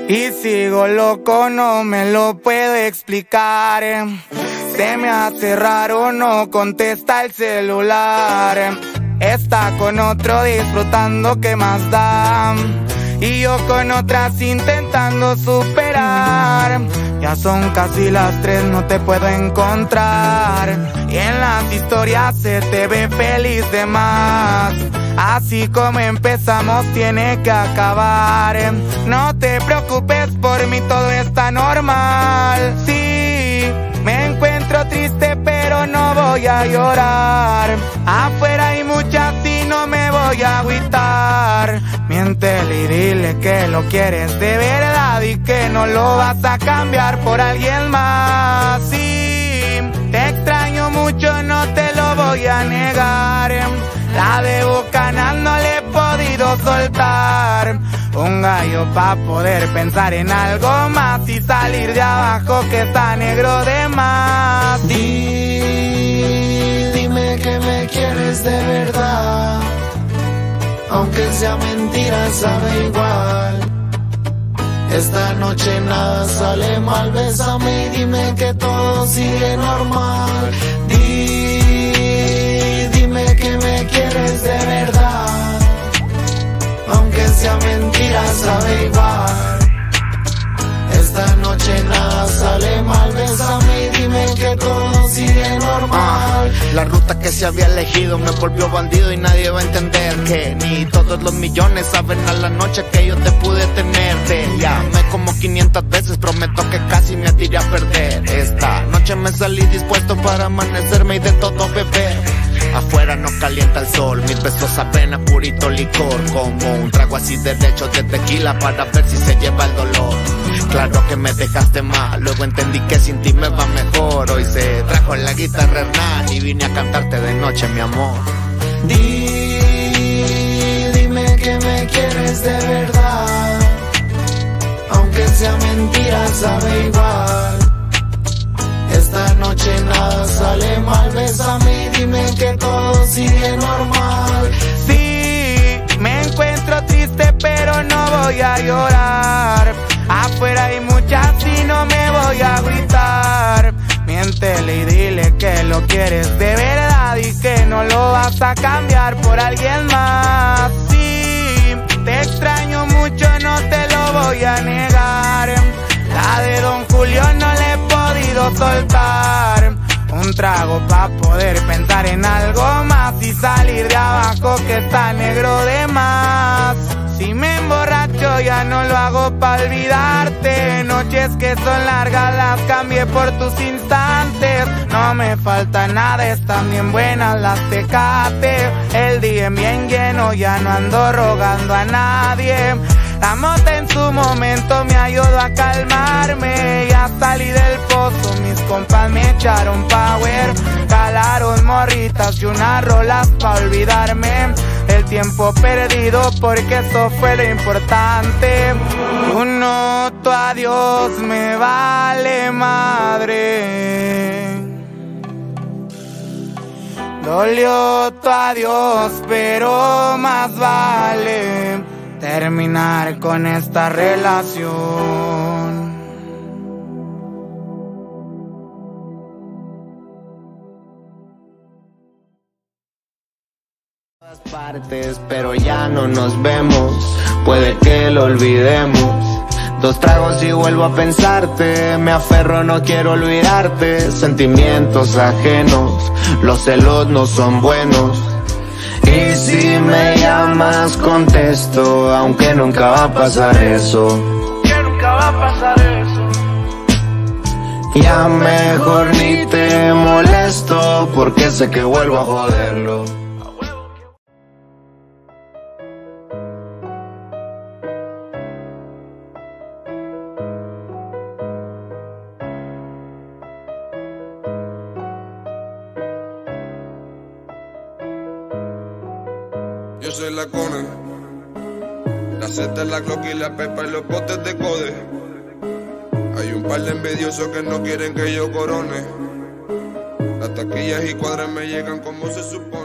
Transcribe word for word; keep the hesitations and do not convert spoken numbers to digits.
Y sigo loco, no me lo puedo explicar. Se me hace raro, no contesta el celular. Está con otro disfrutando, ¿qué más da? Y yo con otras intentando superar. Ya son casi las tres, no te puedo encontrar. Y en las historias se te ve feliz de más. Así como empezamos tiene que acabar. No te preocupes por mí, todo está normal. Sí, me encuentro triste pero no voy a llorar. Afuera hay muchas y no me voy a agüitar. Miéntele y dile que lo quieres de verdad y que no lo vas a cambiar por alguien más. Sí, te extraño mucho, no te lo voy a negar. La de Bucanán no le he podido soltar. Un gallo pa' poder pensar en algo más y salir de abajo que está negro de más. Di, dime que me quieres de verdad. Aunque sea mentira, sabe igual. Esta noche nada sale mal. Bésame y dime que todo sigue normal. Di, dime que me quieres de verdad. Aunque sea mentira, sabe igual. Esta noche nada sale mal. Bésame y dime que todo sigue normal. La ruta que se había elegido me volvió bandido y nadie va a entender que ni todos los millones saben a la noche que yo te pude tener. Te llamé como quinientas veces, prometo que casi me tiré a perder. Esta noche me salí dispuesto para amanecerme y de todo beber. Afuera no calienta el sol, mis besos saben a purito licor. Como un trago así derecho de tequila para ver si se lleva el dolor. Claro que me dejaste mal, luego entendí que sin ti me va mejor. Hoy se trajo la guitarra Hernán y vine a cantarte de noche, mi amor. Di, dime que me quieres de verdad. Aunque sea mentira, sabe igual. Esta noche nada sale mal. Bésame y dime que todo sigue normal. Sí, me encuentro triste pero no voy a llorar. Afuera hay muchas y no me voy a gritar. Miéntele y dile que lo quieres de verdad y que no lo vas a cambiar por alguien más. Sí, te extraño mucho, no te lo voy a negar. La de Don Julio no le he podido soltar. Un trago pa' poder pensar en algo más y salir de abajo que está negro de más. Si me emborracho ya no lo hago pa' olvidarte. Noches que son largas las cambié por tus instantes. No me falta nada, están bien buenas las Tecate. El día bien lleno, ya no ando rogando a nadie. La mota en su momento me ayudó a calmarme. Ya salí del pozo, mis compas me echaron power. Calaron morritas y unas rolas pa' olvidarme el tiempo perdido, porque eso fue lo importante. Tu no, tu adiós me vale madre. Dolió tu adiós, pero más vale terminar con esta relación. Partes, pero ya no nos vemos. Puede que lo olvidemos. Dos tragos y vuelvo a pensarte. Me aferro, no quiero olvidarte. Sentimientos ajenos, los celos no son buenos. Y si me llamas contesto, aunque nunca va a pasar eso. Que nunca va a pasar eso. Ya mejor ni te molesto, porque sé que vuelvo a joderlo. Yo soy la Cone, la Z, la Glock y la Pepa y los botes de Code. Hay un par de envidiosos que no quieren que yo corone. Las taquillas y cuadras me llegan como se supone.